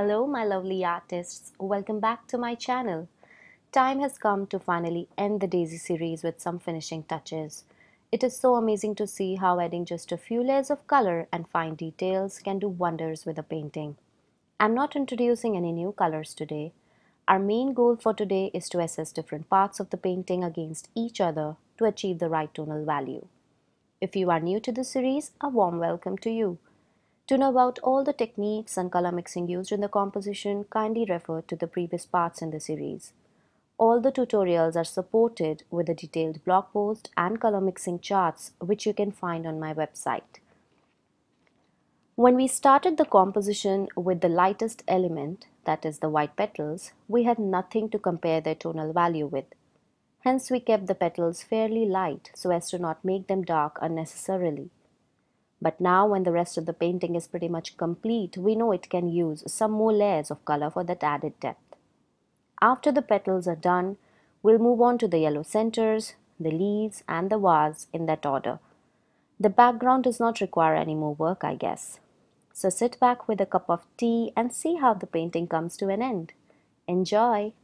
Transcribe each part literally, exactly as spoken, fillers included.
Hello, my lovely artists. Welcome back to my channel. Time has come to finally end the Daisy series with some finishing touches. It is so amazing to see how adding just a few layers of color and fine details can do wonders with a painting. I'm not introducing any new colors today. Our main goal for today is to assess different parts of the painting against each other to achieve the right tonal value. If you are new to the series, a warm welcome to you. To know about all the techniques and color mixing used in the composition, kindly refer to the previous parts in the series. All the tutorials are supported with a detailed blog post and color mixing charts which you can find on my website. When we started the composition with the lightest element, that is the white petals, we had nothing to compare their tonal value with. Hence we kept the petals fairly light so as to not make them dark unnecessarily. But now when the rest of the painting is pretty much complete, we know it can use some more layers of color for that added depth. After the petals are done, we'll move on to the yellow centers, the leaves and the vase in that order. The background does not require any more work, I guess. So sit back with a cup of tea and see how the painting comes to an end. Enjoy!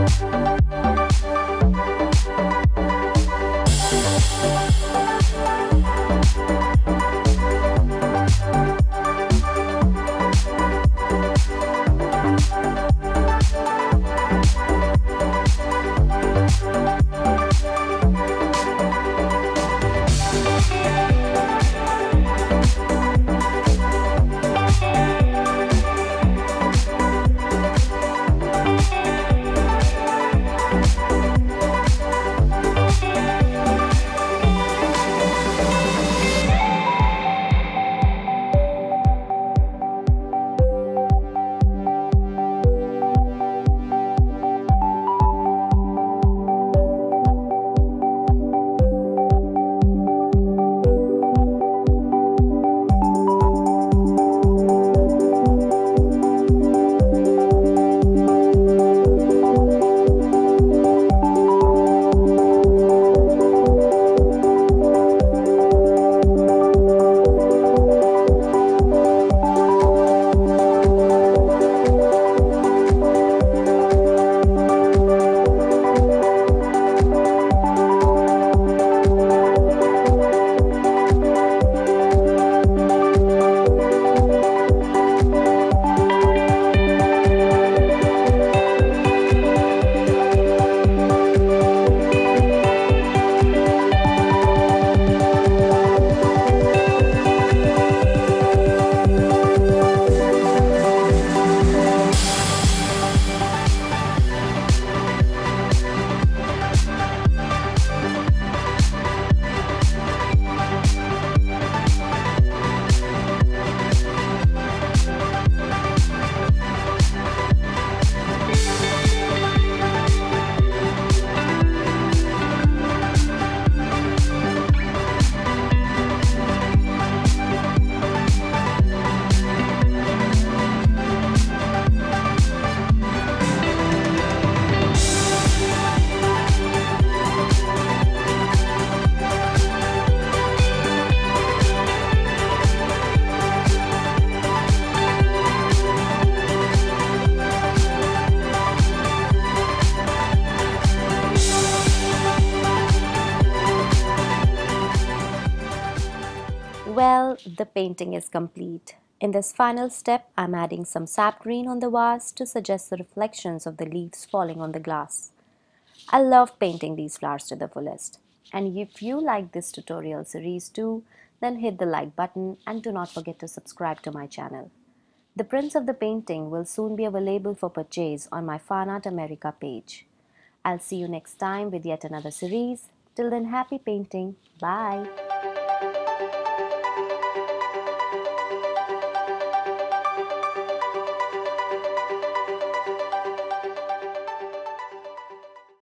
Well, the painting is complete. In this final step, I'm adding some sap green on the vase to suggest the reflections of the leaves falling on the glass. I love painting these flowers to the fullest. And if you like this tutorial series too, then hit the like button and do not forget to subscribe to my channel. The prints of the painting will soon be available for purchase on my Fan Art America page. I'll see you next time with yet another series. Till then, happy painting. Bye.